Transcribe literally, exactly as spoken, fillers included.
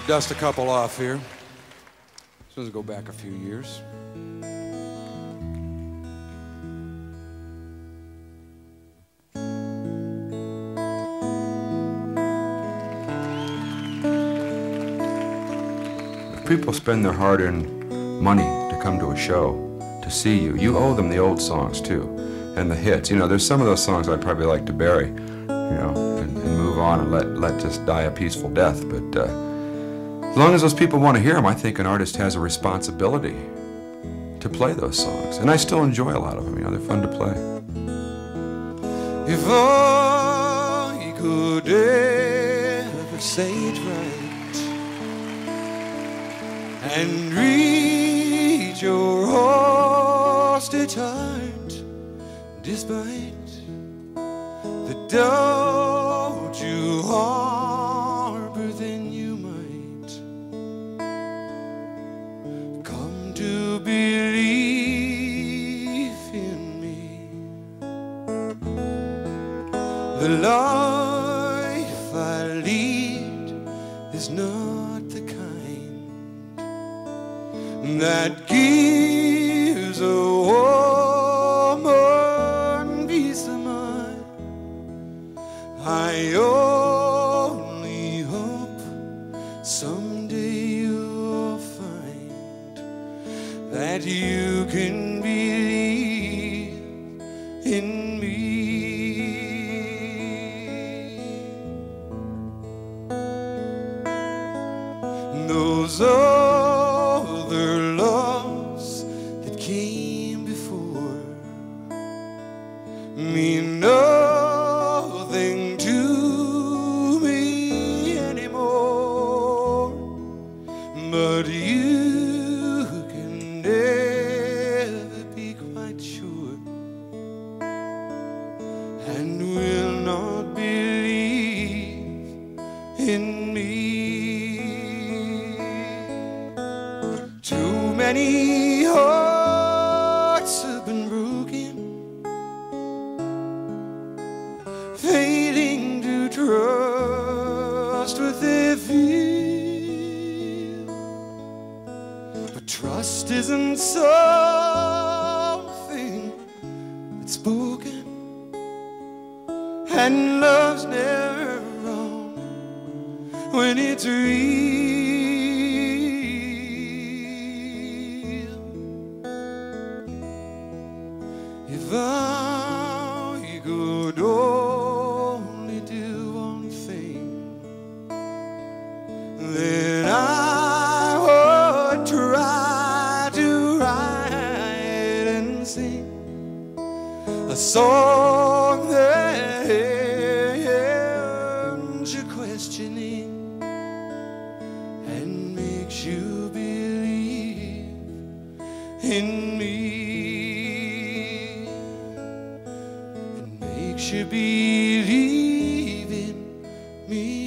Dust a couple off here. This one's go back a few years. If people spend their hard-earned money to come to a show, to see you, you owe them the old songs too, and the hits. You know, there's some of those songs I'd probably like to bury, you know, and, and move on and let, let just die a peaceful death, but uh, as long as those people want to hear them, I think an artist has a responsibility to play those songs. And I still enjoy a lot of them, you know, they're fun to play. If I could ever say it right and reach your hostage heart, despite the doubt you harbor, then you might come to believe in me. The life I lead is not the kind that gives a woman peace of mind. I only hope someday you'll find that you can believe in me. Those other loves that came before mean nothing to me anymore, but you can never be quite sure and will not believe in me. Too many hearts have been broken, failing to trust what they feel. But trust isn't something that's spoken, and love's never wrong when it's real. If I could only do one thing, then I would try to write and sing a song that ends your questioning and makes you believe in me. Makes you believe in me.